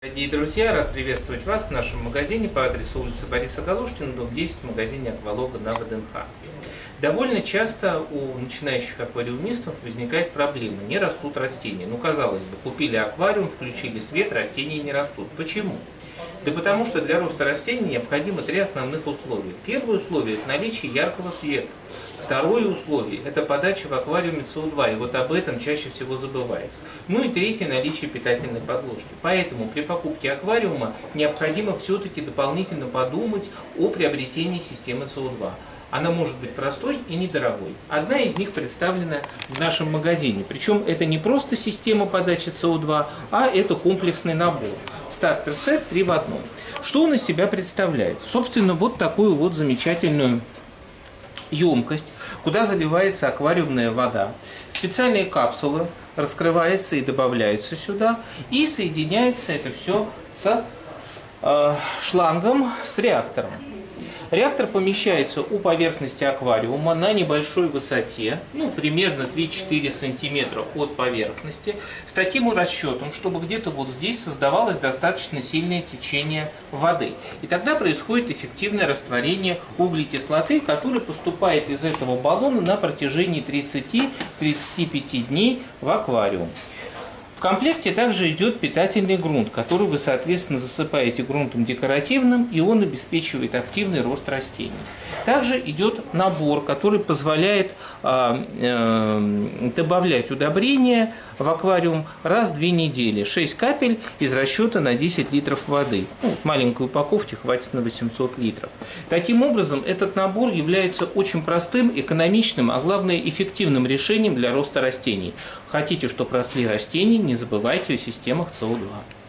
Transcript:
Дорогие друзья, рад приветствовать вас в нашем магазине по адресу улицы Бориса Галушкина, дом 10, в магазине «Аквалога» на ВДНХ. Довольно часто у начинающих аквариумистов возникает проблема: не растут растения. Ну, казалось бы, купили аквариум, включили свет, растения не растут. Почему? Да потому что для роста растений необходимо три основных условия. Первое условие – это наличие яркого света. Второе условие – это подача в аквариуме СО2, и вот об этом чаще всего забывают. Ну и третье – наличие питательной подложки. Поэтому при покупке аквариума необходимо все-таки дополнительно подумать о приобретении системы СО2. Она может быть простой и недорогой. Одна из них представлена в нашем магазине. Причем это не просто система подачи СО2, а это комплексный набор. Стартер-сет 3 в 1. Что он из себя представляет? Собственно, вот такую вот замечательную емкость, куда заливается аквариумная вода. Специальные капсулы раскрываются и добавляются сюда. И соединяется это все с шлангом, с реактором. Реактор помещается у поверхности аквариума на небольшой высоте, примерно 3-4 см от поверхности, с таким расчетом, чтобы где-то вот здесь создавалось достаточно сильное течение воды. И тогда происходит эффективное растворение углекислоты, которая поступает из этого баллона на протяжении 30-35 дней в аквариум. В комплекте также идет питательный грунт, который вы, соответственно, засыпаете грунтом декоративным, и он обеспечивает активный рост растений. Также идет набор, который позволяет добавлять удобрения в аквариум раз в 2 недели. 6 капель из расчета на 10 литров воды. Маленькой упаковки хватит на 800 литров. Таким образом, этот набор является очень простым, экономичным, а главное эффективным решением для роста растений. Хотите, чтобы росли растения, не забывайте о системах СО2.